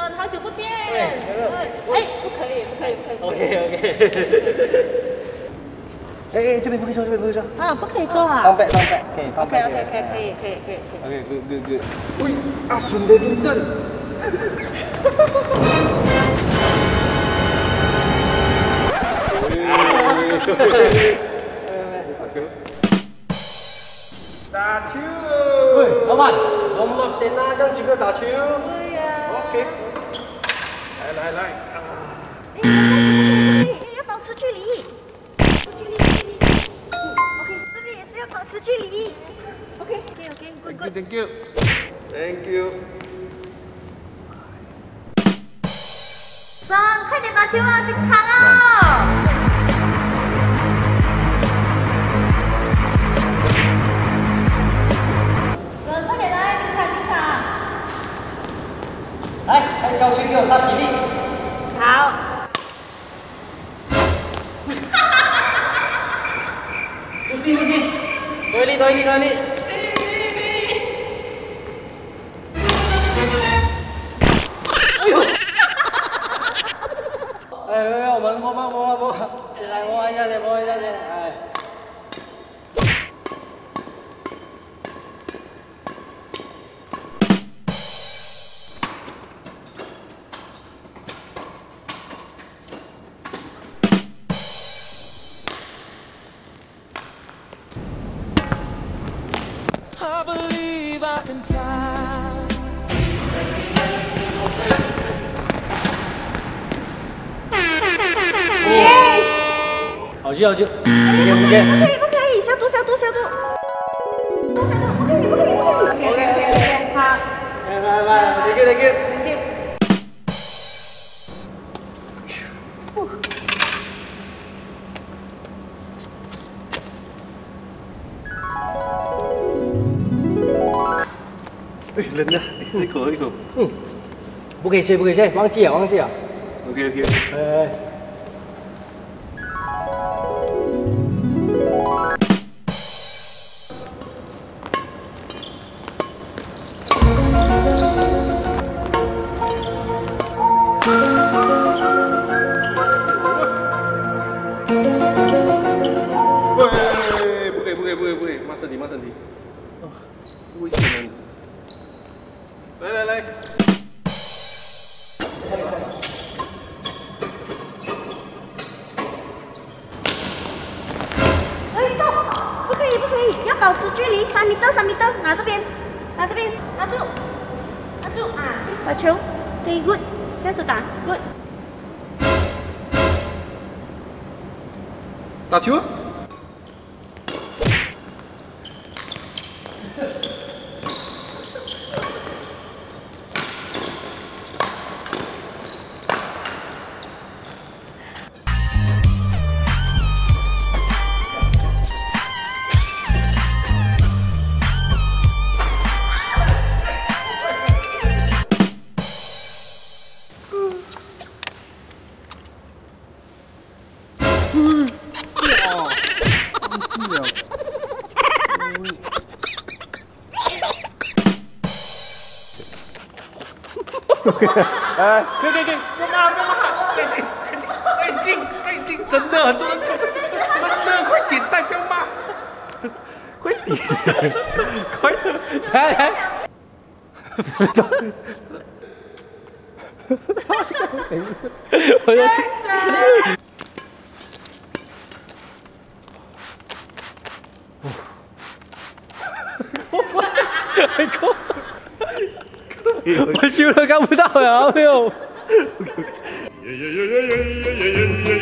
生，好久不见。哎，不可以。 OK。哎，这边不可以坐，这边不可以坐。 啊，不可以坐啊。 放 back，可以放 OK， back。 可以。 OK，good。喂，阿顺Badminton。打球！喂，老板，我们先拿张纸打球。 对呀。 OK。来。 要保持距离。OK， 这边也是要保持距离。OK，good。 Thank you。 双，快点打球啊，进场啊！双，快点来，进场。 来，看高勋给我杀体力。 好。 不行，多力。哎，我们摸，来摸一下先，哎。I believe I can fly. Yes。 好球！不可以， 小度。不可以。 OK，好。来，Thank you。哎，冷的，一口。不可以睡，忘记了。OK。哎。不可以，骂身体。哦，危险了。来。 哎，走，不可以，要保持距离，3米，拿这边，拿住啊，打球，可以 good， 这样子打 good。 打球啊！哎，可以，不要骂，太近，真的很多人说，真的，快点带，不要骂，快点，来，我要。我球都看不到了，没有。